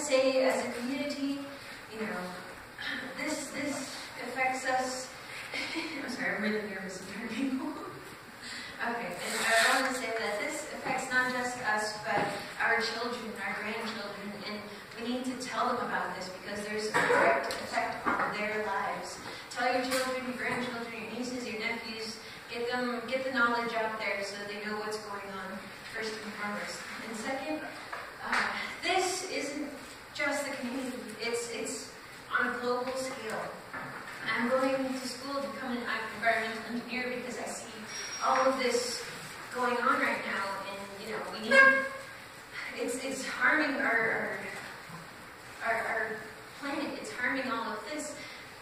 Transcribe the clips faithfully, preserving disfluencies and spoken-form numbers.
say, as a community, you know, this this affects us. I'm sorry, I'm really nervous in front of people. Okay, and I want to say that this affects not just us, but our children, our grandchildren, and we need to tell them about this because there's a direct effect on their lives. Tell your children, your grandchildren, your nieces, your nephews, get them, get the knowledge out there so they know what's going on, first and foremost. And second, uh, this isn't just the community, it's, it's on a global scale. I'm going to school to become an environmental engineer because I see all of this going on right now, and you know, we need, it's, it's harming our, our, our, our planet, it's harming all of this.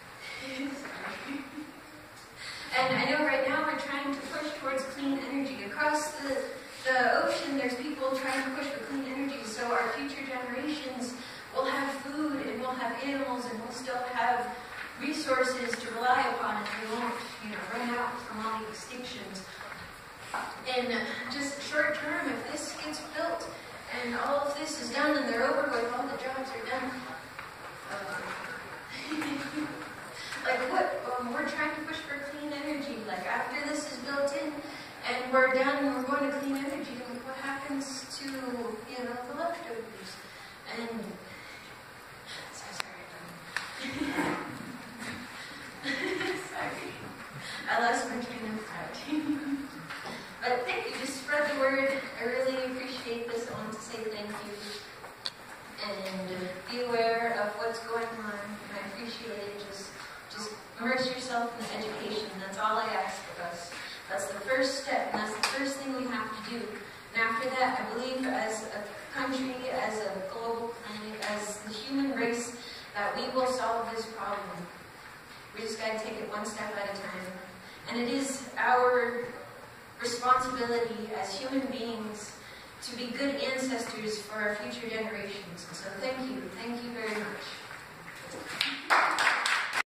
And I know right now we're trying to push towards clean energy. Across the, the ocean, there's people trying to push for clean energy, so our future generations will have food, and we'll have animals, and we'll still have resources to rely upon, and we won't, you know, run out from all the extinctions. And uh, just short term, if this gets built, and all of this is done, and they're over with, all the jobs are done. Uh, like what? Um, we're trying to push for clean energy. Like after this is built in, and we're done, and we're going to clean energy. Like what happens to, you know, the leftovers? And so sorry. Sorry, I lost my train of thought. But thank you. Just spread the word. I really appreciate this. I want to say thank you. And be aware of what's going on. And I appreciate it. Just, just immerse yourself in the education. That's all I ask of us. That's the first step, and that's the first thing we have to do. And after that, I believe as a country, as a global planet, as the human race, that we will solve this problem. We just got to take it one step at a time. And it is our responsibility as human beings to be good ancestors for our future generations. So thank you. Thank you very much.